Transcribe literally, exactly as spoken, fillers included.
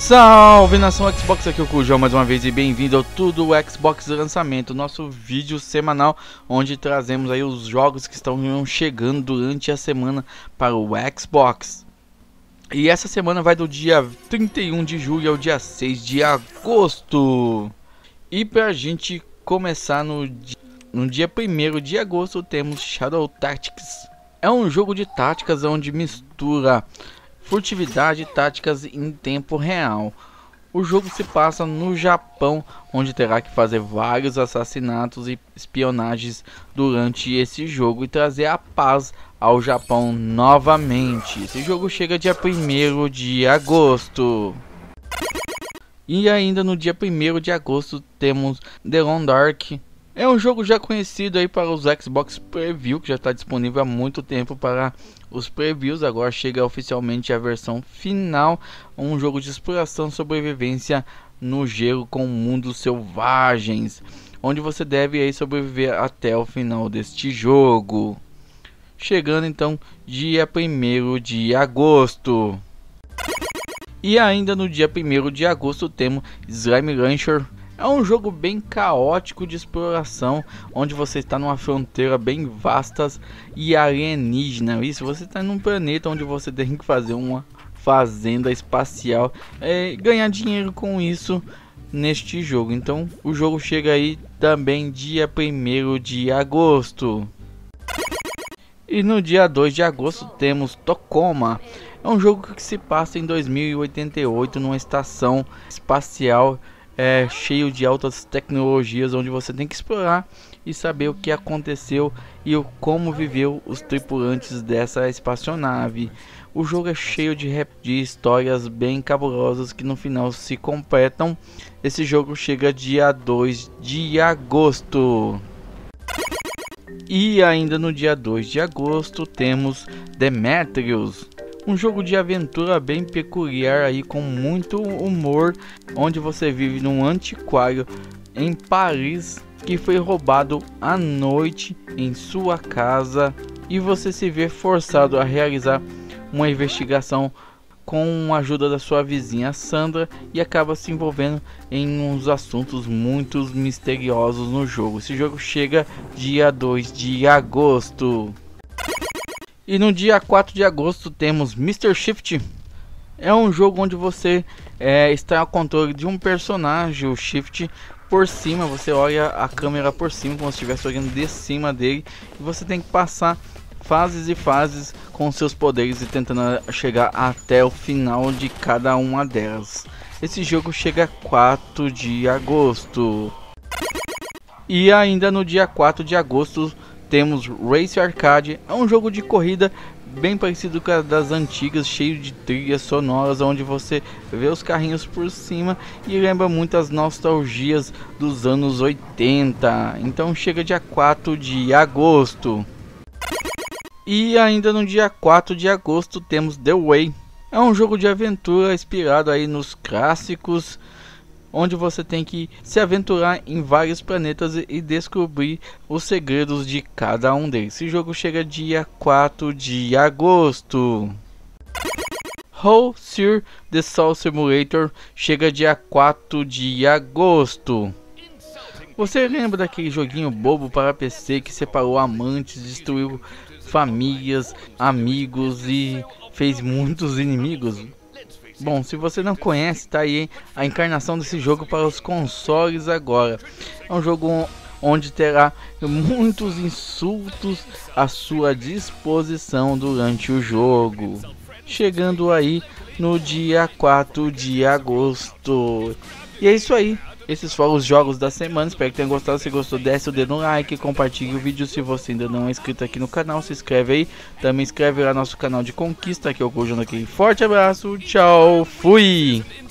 Salve nação Xbox, aqui é o Cujão mais uma vez e bem-vindo ao Tudo Xbox Lançamento, nosso vídeo semanal onde trazemos aí os jogos que estão chegando durante a semana para o Xbox. E essa semana vai do dia trinta e um de julho ao dia seis de agosto. E pra gente começar no, di no dia primeiro de agosto temos Shadow Tactics. É um jogo de táticas onde mistura furtividade e táticas em tempo real. O jogo se passa no Japão, onde terá que fazer vários assassinatos e espionagens durante esse jogo e trazer a paz ao Japão novamente. Esse jogo chega dia primeiro de agosto. E ainda no dia primeiro de agosto temos The Long Dark. É um jogo já conhecido aí para os Xbox Preview, que já está disponível há muito tempo para os previews. Agora chega oficialmente a versão final, um jogo de exploração e sobrevivência no gelo com mundos selvagens, onde você deve aí sobreviver até o final deste jogo. Chegando então dia primeiro de agosto. E ainda no dia primeiro de agosto temos Slime Rancher. É um jogo bem caótico de exploração, onde você está numa fronteira bem vasta e alienígena. Isso, você está num planeta onde você tem que fazer uma fazenda espacial, é, ganhar dinheiro com isso neste jogo. Então o jogo chega aí também dia primeiro de agosto. E no dia dois de agosto temos Tacoma. É um jogo que se passa em dois mil e oitenta e oito numa estação espacial É, cheio de altas tecnologias, onde você tem que explorar e saber o que aconteceu e o, como viveu os tripulantes dessa espaçonave. O jogo é cheio de, rap, de histórias bem cabulosas que no final se completam. Esse jogo chega dia dois de agosto. E ainda no dia dois de agosto temos Demetrius. Um jogo de aventura bem peculiar aí, com muito humor, onde você vive num antiquário em Paris que foi roubado à noite em sua casa e você se vê forçado a realizar uma investigação com a ajuda da sua vizinha Sandra e acaba se envolvendo em uns assuntos muito misteriosos no jogo. Esse jogo chega dia dois de agosto. E no dia quatro de agosto temos mister Shift. É um jogo onde você é, está ao controle de um personagem, o Shift, por cima. Você olha a câmera por cima, como se estivesse olhando de cima dele. E você tem que passar fases e fases com seus poderes e tentando chegar até o final de cada uma delas. Esse jogo chega quatro de agosto. E ainda no dia quatro de agosto temos Race Arcade. É um jogo de corrida bem parecido com a das antigas, cheio de trilhas sonoras, onde você vê os carrinhos por cima e lembra muitas nostalgias dos anos oitenta. Então chega dia quatro de agosto. E ainda no dia quatro de agosto temos The Way. É um jogo de aventura inspirado aí nos clássicos, onde você tem que se aventurar em vários planetas e descobrir os segredos de cada um deles. Esse jogo chega dia quatro de agosto. How Sir The Soul Simulator chega dia quatro de agosto. Você lembra daquele joguinho bobo para P C que separou amantes, destruiu famílias, amigos e fez muitos inimigos? Bom, se você não conhece, tá aí a encarnação desse jogo para os consoles agora. É um jogo onde terá muitos insultos à sua disposição durante o jogo. Chegando aí no dia quatro de agosto. E é isso aí. Esses foram os jogos da semana. Espero que tenham gostado. Se gostou, desce o dedo no like, compartilhe o vídeo. Se você ainda não é inscrito aqui no canal, se inscreve aí. Também inscreve lá no nosso canal de conquista, que é o Cujão aqui. Forte abraço, tchau, fui!